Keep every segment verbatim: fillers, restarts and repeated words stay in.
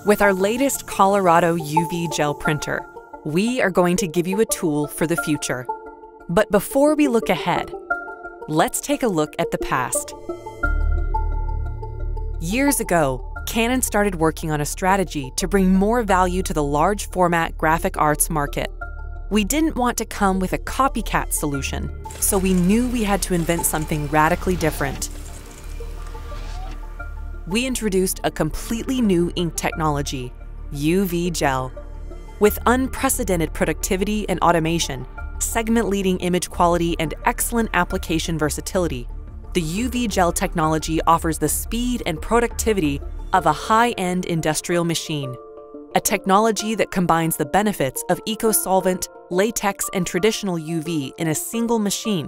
With our latest Colorado UVgel printer, we are going to give you a tool for the future. But before we look ahead, let's take a look at the past. Years ago, Canon started working on a strategy to bring more value to the large format graphic arts market. We didn't want to come with a copycat solution, so we knew we had to invent something radically different. We introduced a completely new ink technology, UVgel. With unprecedented productivity and automation, segment-leading image quality, and excellent application versatility, the UVgel technology offers the speed and productivity of a high-end industrial machine. A technology that combines the benefits of eco-solvent, latex, and traditional U V in a single machine.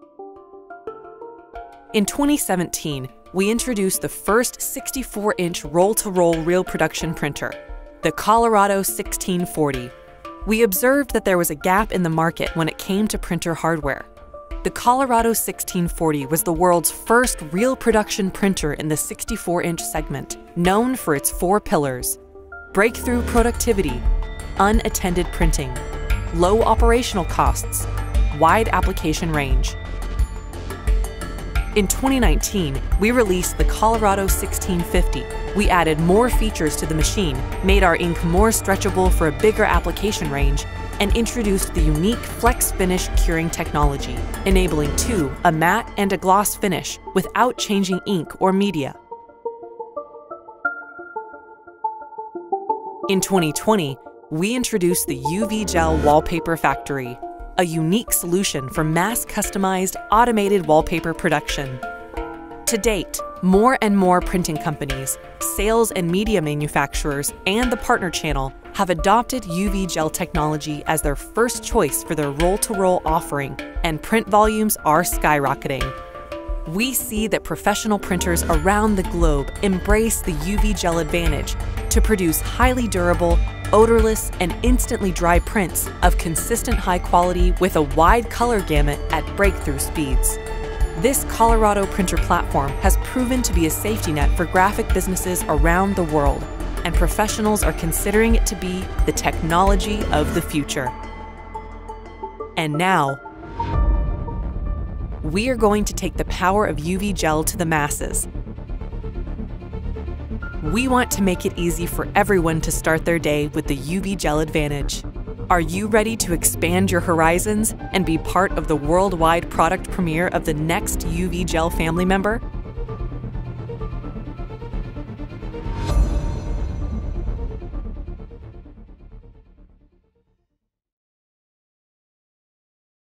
In twenty seventeen, we introduced the first sixty-four inch roll-to-roll reel production printer, the Colorado sixteen forty. We observed that there was a gap in the market when it came to printer hardware. The Colorado sixteen forty was the world's first reel production printer in the sixty-four inch segment, known for its four pillars: breakthrough productivity, unattended printing, low operational costs, wide application range. In twenty nineteen, we released the Colorado sixteen fifty. We added more features to the machine, made our ink more stretchable for a bigger application range, and introduced the unique Flex Finish curing technology, enabling two, a matte and a gloss finish, without changing ink or media. In twenty twenty, we introduced the UVgel Wallpaper Factory, a unique solution for mass-customized, automated wallpaper production. To date, more and more printing companies, sales and media manufacturers, and the partner channel have adopted UVgel technology as their first choice for their roll-to-roll offering, and print volumes are skyrocketing. We see that professional printers around the globe embrace the UVgel advantage to produce highly durable, odorless, and instantly dry prints of consistent high quality with a wide color gamut at breakthrough speeds. This Colorado printer platform has proven to be a safety net for graphic businesses around the world, and professionals are considering it to be the technology of the future. And now, we are going to take the power of UVgel to the masses. We want to make it easy for everyone to start their day with the UVgel advantage. Are you ready to expand your horizons and be part of the worldwide product premiere of the next UVgel family member?